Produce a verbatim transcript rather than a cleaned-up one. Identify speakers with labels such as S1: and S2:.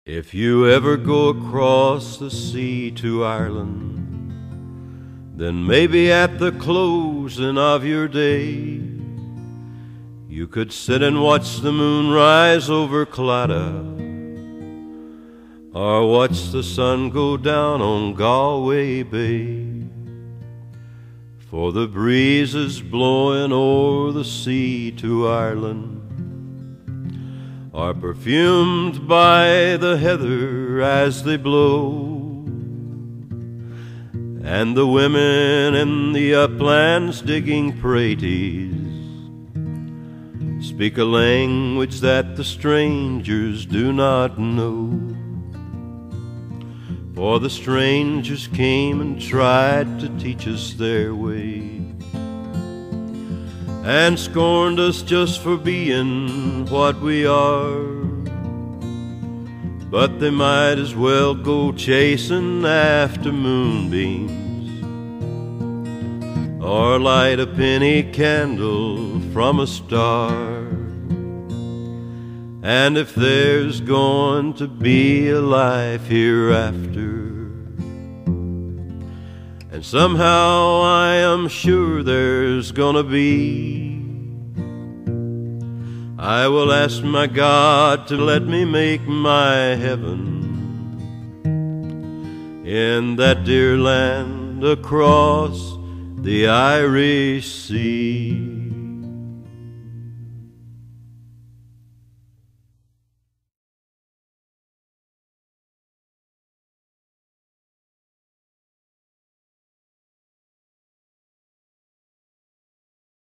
S1: If you ever go across the sea to Ireland, then maybe at the closing of your day you could sit and watch the moon rise over Claddagh, or watch the sun go down on Galway Bay. For the breezes blowing o'er the sea to Ireland are perfumed by the heather as they blow, and the women in the uplands digging praties speak a language that the strangers do not know. For the strangers came and tried to teach us their way, and scorned us just for being what we are. But they might as well go chasing after moonbeams, or light a penny candle from a star. And if there's going to be a life hereafter, and somehow I am sure there's gonna be, I will ask my God to let me make my heaven in that dear land across the Irish Sea.